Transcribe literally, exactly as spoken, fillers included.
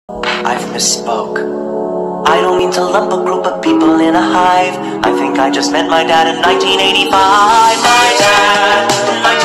I've misspoke. I don't mean to lump a group of people in a hive. I think I just meant my dad in nineteen eighty-five. My dad,